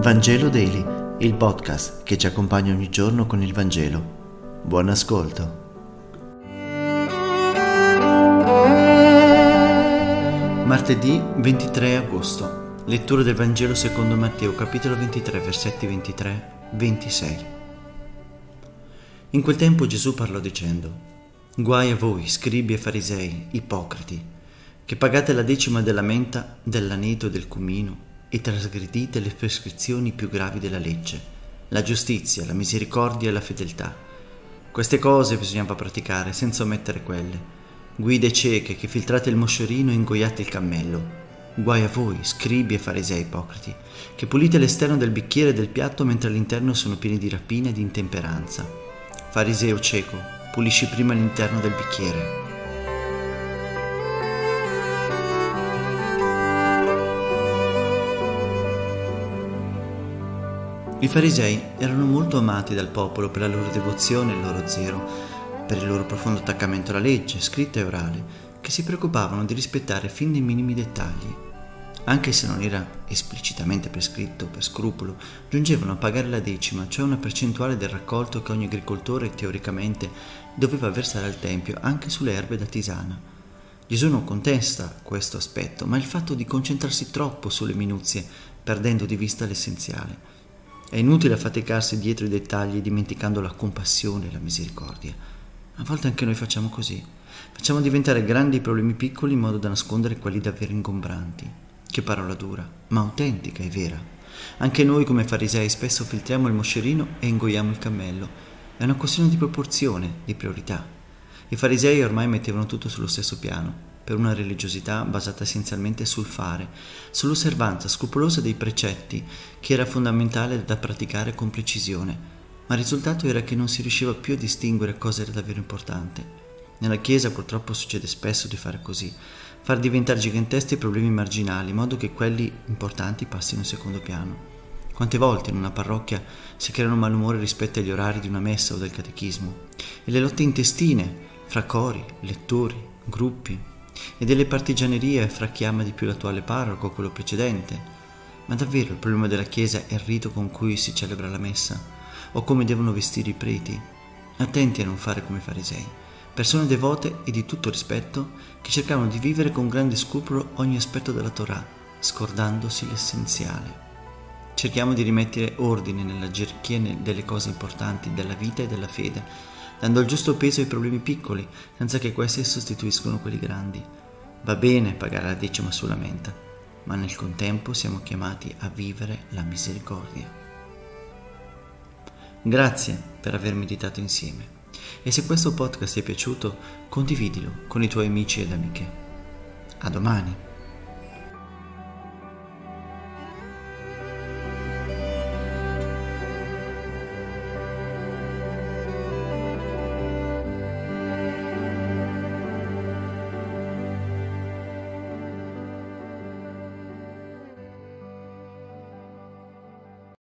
Vangelo Daily, il podcast che ci accompagna ogni giorno con il Vangelo. Buon ascolto. Martedì 23 agosto. Lettura del Vangelo secondo Matteo, capitolo 23, versetti 23-26. In quel tempo Gesù parlò dicendo: Guai a voi, scribi e farisei, ipocriti, che pagate la decima della menta, dell'aneto e del cumino, e trasgredite le prescrizioni più gravi della legge, la giustizia, la misericordia e la fedeltà. Queste cose bisognava praticare senza omettere quelle. Guide cieche che filtrate il moscerino e ingoiate il cammello. Guai a voi, scribi e farisei ipocriti, che pulite l'esterno del bicchiere e del piatto mentre all'interno sono pieni di rapina e di intemperanza. Fariseo cieco, pulisci prima l'interno del bicchiere. I farisei erano molto amati dal popolo per la loro devozione e il loro zelo, per il loro profondo attaccamento alla legge, scritta e orale, che si preoccupavano di rispettare fin nei minimi dettagli. Anche se non era esplicitamente prescritto per scrupolo, giungevano a pagare la decima, cioè una percentuale del raccolto che ogni agricoltore teoricamente doveva versare al Tempio anche sulle erbe da tisana. Gesù non contesta questo aspetto, ma il fatto di concentrarsi troppo sulle minuzie, perdendo di vista l'essenziale. È inutile affaticarsi dietro i dettagli dimenticando la compassione e la misericordia. A volte anche noi facciamo così. Facciamo diventare grandi i problemi piccoli in modo da nascondere quelli davvero ingombranti. Che parola dura, ma autentica e vera. Anche noi come farisei spesso filtriamo il moscerino e ingoiamo il cammello. È una questione di proporzione, di priorità. I farisei ormai mettevano tutto sullo stesso piano, per una religiosità basata essenzialmente sul fare, sull'osservanza scrupolosa dei precetti, che era fondamentale da praticare con precisione, ma il risultato era che non si riusciva più a distinguere cosa era davvero importante. Nella Chiesa purtroppo succede spesso di fare così, far diventare giganteschi i problemi marginali, in modo che quelli importanti passino in secondo piano. Quante volte in una parrocchia si creano malumori rispetto agli orari di una messa o del catechismo, e le lotte intestine fra cori, lettori, gruppi, e delle partigianerie fra chi ama di più l'attuale parroco o quello precedente. Ma davvero il problema della Chiesa è il rito con cui si celebra la messa, o come devono vestire i preti? Attenti a non fare come i farisei, persone devote e di tutto rispetto che cercavano di vivere con grande scrupolo ogni aspetto della Torah, scordandosi l'essenziale. Cerchiamo di rimettere ordine nella gerarchia delle cose importanti della vita e della fede, dando il giusto peso ai problemi piccoli, senza che questi sostituiscono quelli grandi. Va bene pagare la decima sulla menta, ma nel contempo siamo chiamati a vivere la misericordia. Grazie per aver meditato insieme. E se questo podcast ti è piaciuto, condividilo con i tuoi amici ed amiche. A domani!